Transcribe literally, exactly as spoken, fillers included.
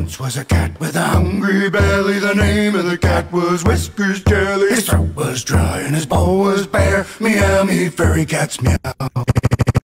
Once was a cat with a hungry belly. The name of the cat was Whiskers Jelly. His throat was dry and his bowl was bare. Meow, me fairy cats meow.